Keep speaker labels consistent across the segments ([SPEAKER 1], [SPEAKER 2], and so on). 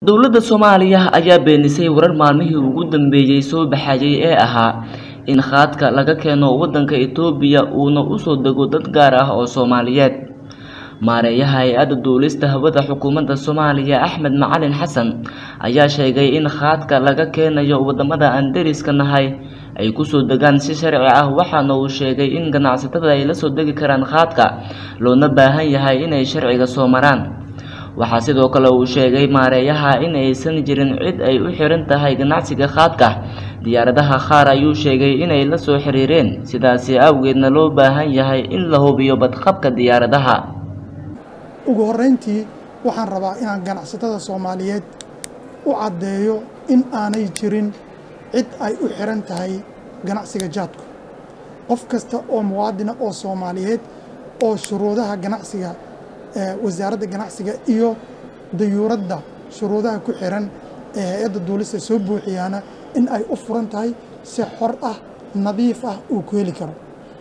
[SPEAKER 1] Dowlada Soomaaliya ayaa beenisay warar maalmihii ugu dambeeyay soo baxayay ee ahaa in qaadka laga keeno wadanka Itoobiya uuna u soo dago dad gaar ah oo Soomaaliyeed. Maareeyaha hay'adda duulista hawada xukuumadda Soomaaliya Axmed Macalin Xasan ayaa sheegay in qaadka laga keenayo wadamada aan deriska nahay ay ku soo dagaan si sharci ah, waxaana uu sheegay in ganacsatada ay la soo dagi karaan qaadka loona baahan yahay inay sharciga soo maraan. Waxaa sidoo kale uu sheegay maareeyaha in aysan jirin cid ay u xiran tahay ganacsiga qaadka. Diyaaradaha qaar ayuu sheegay inay la soo xiriireen, sidaas awgeedna loo baahan yahay in la hubiyo badqabka diyaaradaha.
[SPEAKER 2] Ugu horeyntii waxaan rabaa inaan ganacsatada Soomaaliyeed u cadeeyo in aanay jirin cid ay u xiran tahay ganacsiga jaadku. Qof kasta oo muwaadin oo Soomaaliyeed oo shuruudaha ganacsiga wasaaradda ganacsiga iyo dayuuradda shuruudaha ku xiran ee hay'adda duulista soo buuxiyana in ay u furan tahay si xor ah, nadiif ah uu ku heli karo.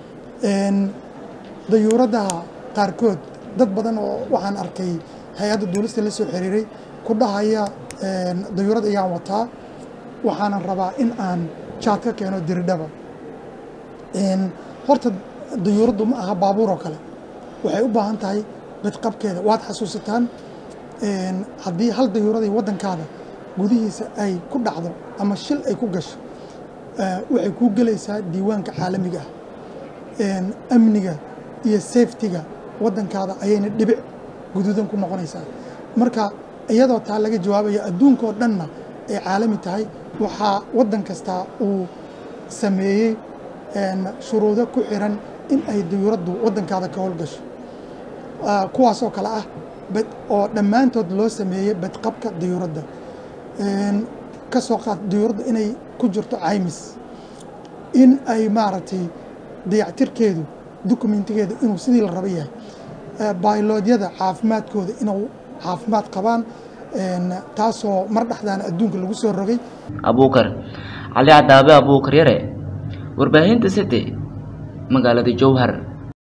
[SPEAKER 2] Dayuuradaha qaarkood dad badan oo waxaan arkay hay'adda duulista la soo xiriiray ku dhahaya dayuurad ayaan wataa, waxaan rabaa in aan jaad ka keeno diridhaba. Horta dayuuraddu ma aha baabuur oo kale, waxay u baahan tahay badqabkeeda. Waad xasuusataan haddii hal dayuurad waddankaada gudihiisa ay ku dhacdo ama shil ay ku gasho, waxay ku galaysaa diiwaanka caalamiga ah. Amniga iyo safety-ga waddankaada ayayna dhibic guduudan ku noqonaysaa. Marka iyadoo taa laga jawaabayo adduunka oo dhanna ay caalami tahay, waxaa waddan kasta uu sameeyey shuruudo ku xiran in ay dayuuraddu waddankaada ka howlgasho, kuwaas oo kale ah oo dhammaantood loo sameeyey badqabka dayuuradda. Ka soo qaad dayuuradda inay ku jirto caymis, in ay maaragtay dayactirkeedu dokumentigeedu inuu sidii la raba yahay, bayloodyada caafimaadkooda inuu caafimaad qabaan, taasoo mar dhexdaana adduunka lagu soo rogay.
[SPEAKER 1] Abuukar Cali Cadaabe Abuukar Yare, warbaahinta City, magaalada Jowhar.